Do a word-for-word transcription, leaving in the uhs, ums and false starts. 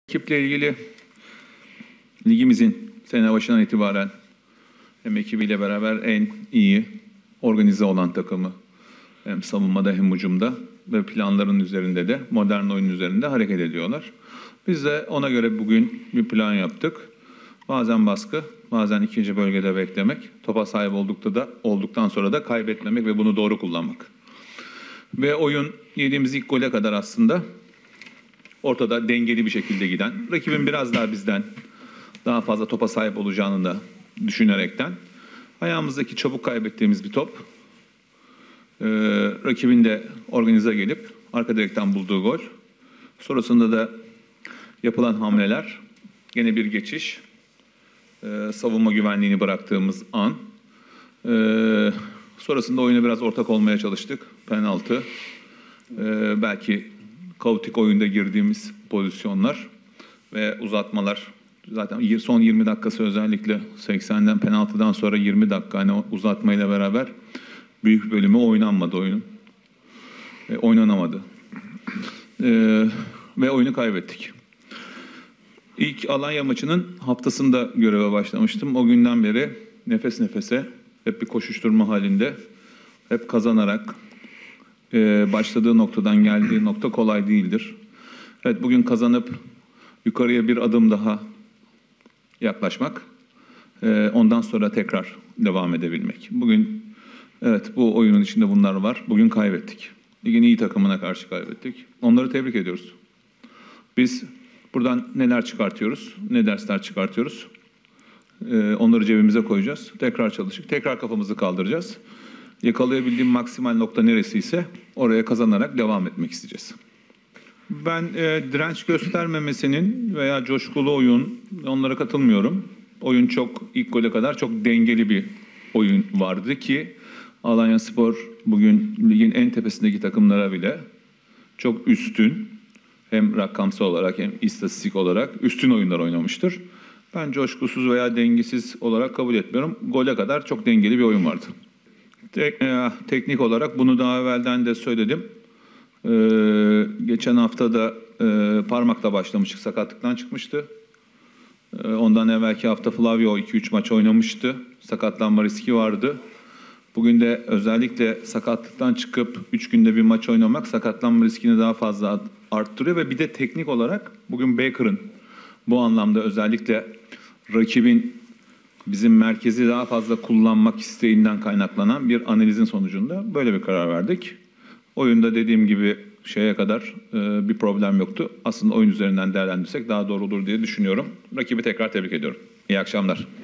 Ekiple ilgili ligimizin sene başından itibaren hem ekibiyle beraber en iyi organize olan takımı, hem savunmada hem hücumda ve planların üzerinde de modern oyun üzerinde hareket ediyorlar. Biz de ona göre bugün bir plan yaptık. Bazen baskı, bazen ikinci bölgede beklemek, topa sahip oldukta da olduktan sonra da kaybetmemek ve bunu doğru kullanmak. Ve oyun yediğimiz ilk gole kadar aslında ortada dengeli bir şekilde giden, rakibin biraz daha bizden daha fazla topa sahip olacağını da düşünerekten ayağımızdaki çabuk kaybettiğimiz bir top, e, rakibin de organize gelip arka direkten bulduğu gol. Sonrasında da yapılan hamleler, gene bir geçiş, e, savunma güvenliğini bıraktığımız an. E, sonrasında oyuna biraz ortak olmaya çalıştık. Penaltı, e, belki kaotik oyunda girdiğimiz pozisyonlar ve uzatmalar. Zaten son yirmi dakikası özellikle seksenden penaltıdan sonra yirmi dakika hani uzatmayla beraber büyük bölümü oynanmadı oyunun. E, oynanamadı. E, ve oyunu kaybettik. İlk Alanya maçının haftasında göreve başlamıştım. O günden beri nefes nefese hep bir koşuşturma halinde, hep kazanarak e, başladığı noktadan geldiği nokta kolay değildir. Evet, bugün kazanıp yukarıya bir adım daha yaklaşmak, e, ondan sonra tekrar devam edebilmek. Bugün evet bu oyunun içinde bunlar var. Bugün kaybettik. Ligin iyi takımına karşı kaybettik. Onları tebrik ediyoruz. Biz buradan neler çıkartıyoruz, ne dersler çıkartıyoruz? E, onları cebimize koyacağız. Tekrar çalışıp tekrar kafamızı kaldıracağız. Yakalayabildiğim maksimal nokta neresiyse oraya kazanarak devam etmek isteyeceğiz. Ben e, direnç göstermemesinin veya coşkulu oyun, onlara katılmıyorum. Oyun çok, ilk gole kadar çok dengeli bir oyun vardı ki Alanyaspor bugün ligin en tepesindeki takımlara bile çok üstün, hem rakamsal olarak hem istatistik olarak üstün oyunlar oynamıştır. Ben coşkusuz veya dengesiz olarak kabul etmiyorum. Gole kadar çok dengeli bir oyun vardı. Tek, e, teknik olarak bunu daha evvelden de söyledim. Ee, geçen hafta da e, parmakla başlamıştık, sakatlıktan çıkmıştı. Ee, ondan evvelki hafta Flavio iki üç maç oynamıştı. Sakatlanma riski vardı. Bugün de özellikle sakatlıktan çıkıp üç günde bir maç oynamak sakatlanma riskini daha fazla arttırıyor ve bir de teknik olarak bugün Baker'ın bu anlamda özellikle rakibin bizim merkezi daha fazla kullanmak isteğinden kaynaklanan bir analizin sonucunda böyle bir karar verdik. Oyunda dediğim gibi şeye kadar e, bir problem yoktu. Aslında oyun üzerinden değerlendirsek daha doğru olur diye düşünüyorum. Rakibi tekrar tebrik ediyorum. İyi akşamlar.